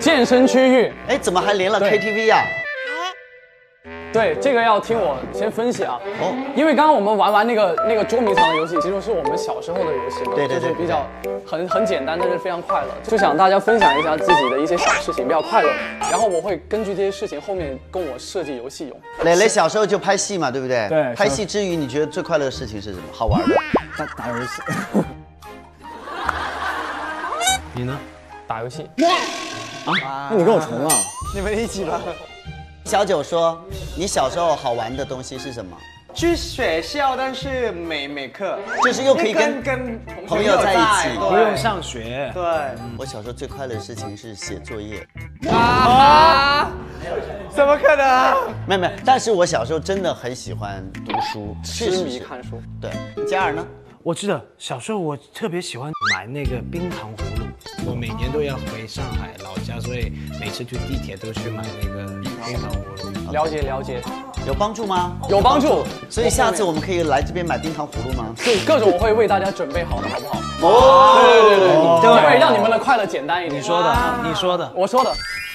健身区域。 哎，怎么还连了 KTV 呀？ 对，这个要听我先分析啊。 哦， 因为刚刚我们玩那个捉迷藏的游戏，其实是我们小时候的游戏嘛， 对， 就是比较很简单，但是非常快乐。就想大家分享一下自己的一些小事情，比较快乐。然后我会根据这些事情后面跟我设计游戏用。 磊磊小时候就拍戏嘛，对不对？ 对。 拍戏之余，你觉得最快乐的事情是什么？好玩的？ 打游戏。你呢？ 打游戏。 那你跟我重了。 你们一起吧。 小九说，你小时候好玩的东西是什么？ 去学校，但是每课就是又可以跟朋友在一起， 不用上学。 对， 我小时候最快乐的事情是写作业。 怎么可能？ 没有，但是我小时候真的很喜欢读书， 痴迷看书。 对，嘉尔呢？ 我记得小时候我特别喜欢买那个冰糖葫芦，我每年都要回上海老家，所以每次坐地铁都去买那个冰糖葫芦。 了解， 有帮助吗？ 有帮助。 所以下次我们可以来这边买冰糖葫芦吗？ 就各种我会为大家准备好的，好不好？ 哦， 对，会让你们的快乐简单一点。 你说的， 我说的。